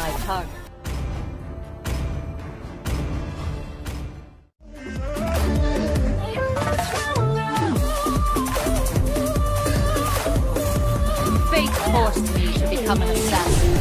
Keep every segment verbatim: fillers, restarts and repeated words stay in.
my target. Fate forced me to become an assassin.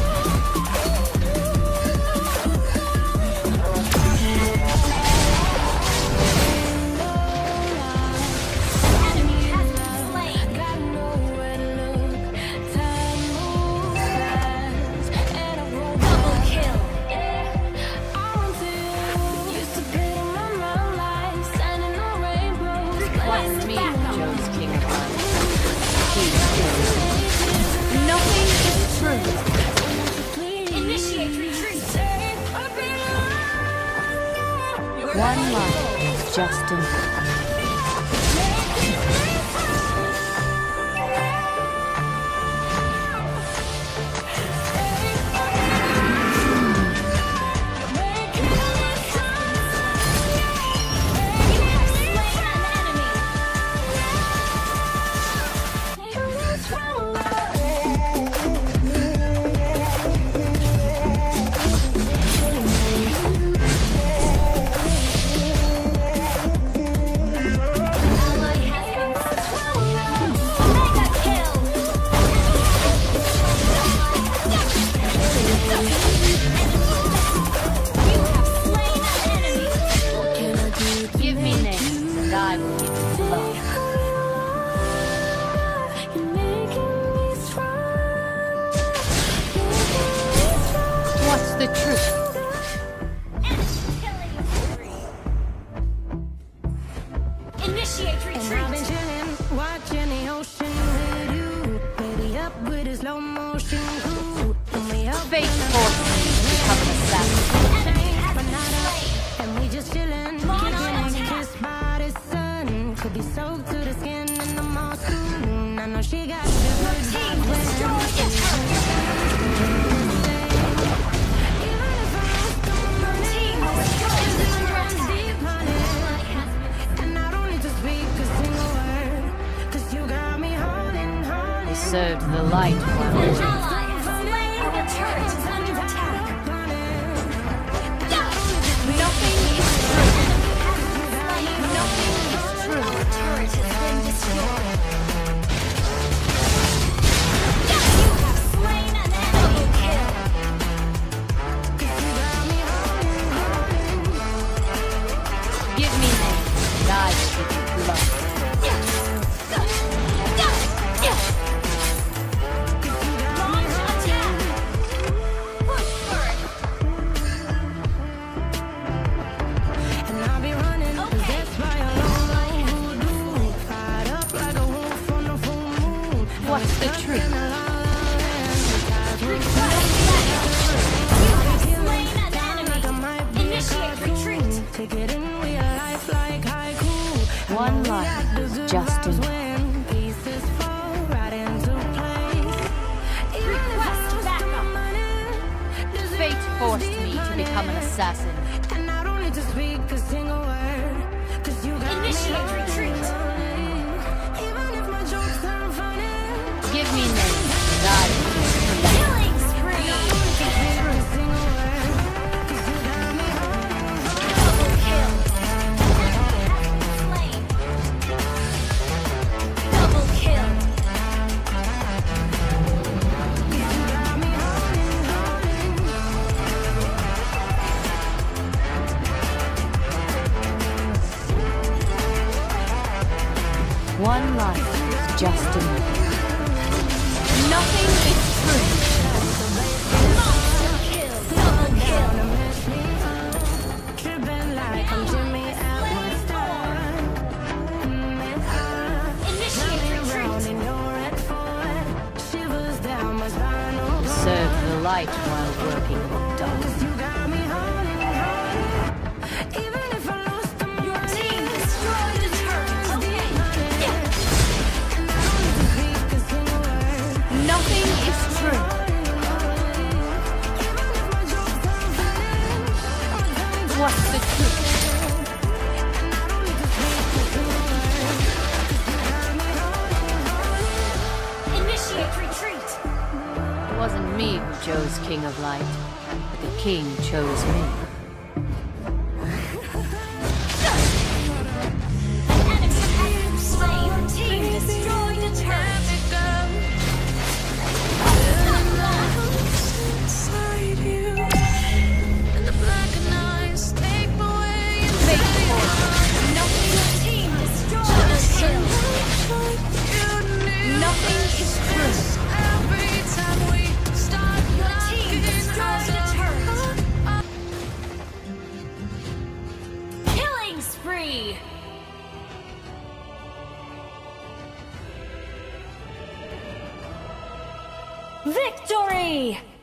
One life is just enough. The truth. Initiate retreat. And I've been chilling, watching the ocean with you. Baby up with a slow motion crew. Fate forced me to become an assassin. Enemy has been slain. And we just chilling, kicking kissed by the sun. Could be soaked to the skin in the mall soon. I know she got the good Team destroyed it. Served the light while an ally has slain. Our turret is under attack. Nothing is true. Nothing is true. Our turret has been destroyed. You have slain an enemy. Kill. Give me names, and I will give you blood. What's the truth? One life is just enough. Fate forced me to become an assassin. Initiate retreat. Give me names, and I will Killing spree. Double kill. Slain. Double kill. One life is just enough. Nothing is true. Monster kill. Double kill. Tripping like I'm Jimmy Allen. Initiate retreat. Shivers down my spinal. Serve the light while working in the dark. You got me holding, holding. Even if I lost them, your team destroyed the turret. Okay. Nothing is true. What's the truth? Initiate retreat. It wasn't me who chose King of Light, but the king chose me. Spree! Victory!